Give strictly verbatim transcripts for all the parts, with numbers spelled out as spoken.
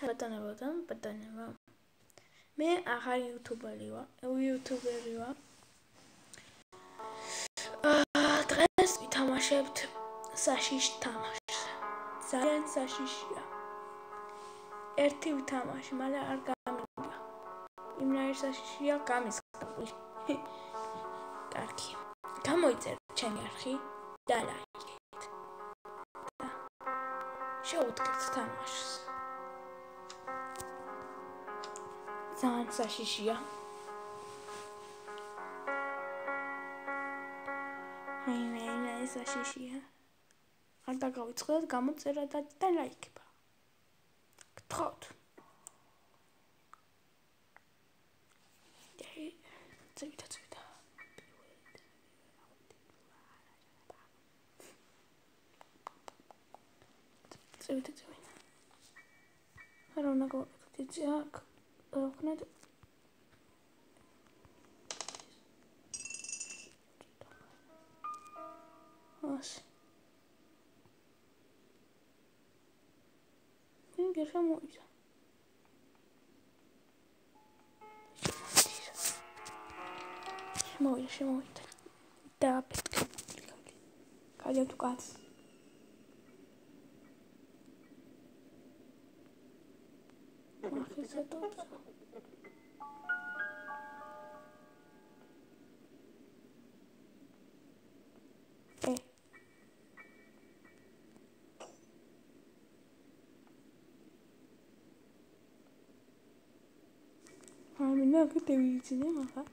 ბატონებო, ბატონებო. მე ახალ იუთუბერი ვარ, იუთუბერი ვარ. დღეს ვითამაშებთ საშიშ თამაშს. ძალიან საშიშია. ერთი ვითამაში, მაგრამ არ გამიგია. იმნაირი საშიშია გამისხებული. კარგი. გამოიწერეთ ჩემი არხი და ლაიქეთ. და შევუდგეთ თამაშს. ძალიან საშიშია. აი მე მე საშიშია. არ დაგავიწყდეთ გამოწერა და და ლაიქება. გთხოვთ. წვითა წვითა. წვითა წვითა. არა უნდა გავაკეთოთ იცი აქ. ვქნათ ას ინგერ შემოიცა შემოიცა შემოიცა და პეთქი კალია თუ კაც ახლა დო Amina che devi dire ma fa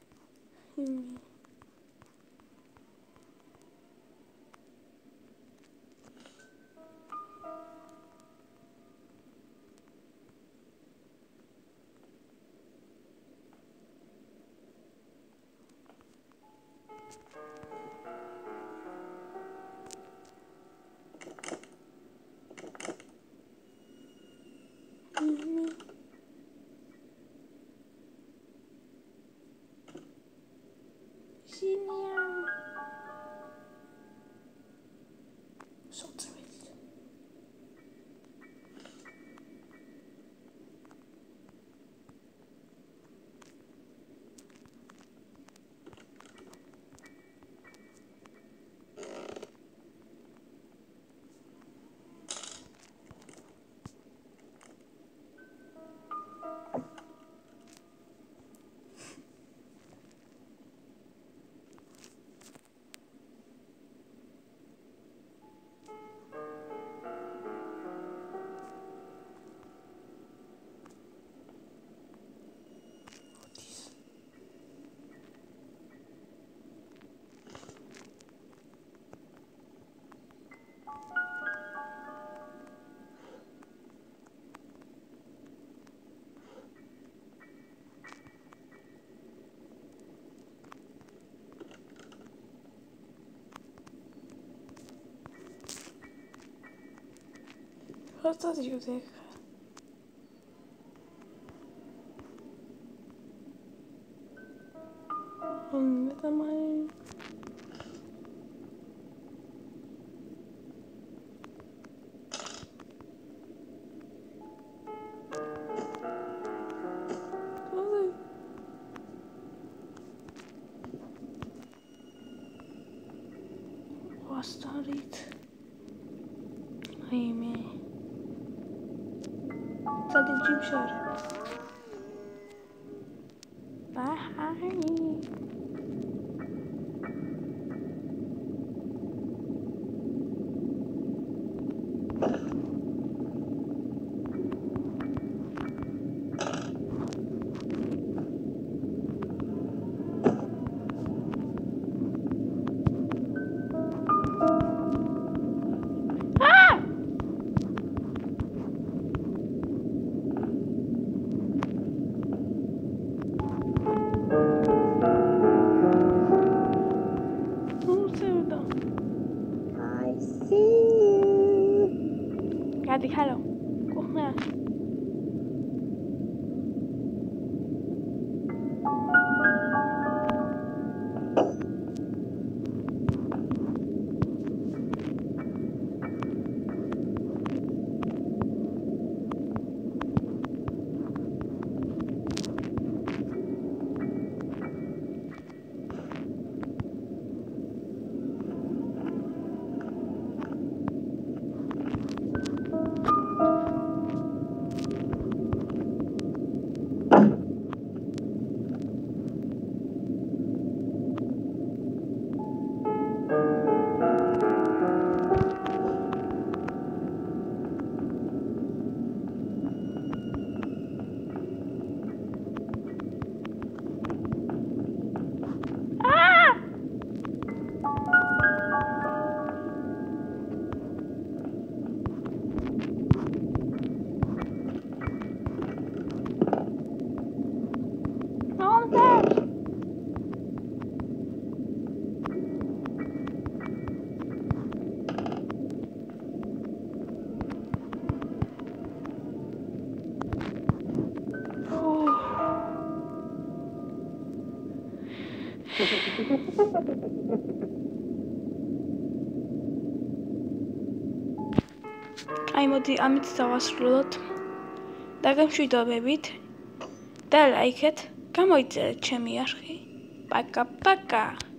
Cosa ti dico? Non è mai. What's that? Hey man. Sadece cimşar. Bye. Hello. Kom maar. აი მოდი ამით დავასრულოთ. დაგემშვიდობებით და ლაიქეთ, გამოიწერეთ ჩემი არხი. პაკა პაკა.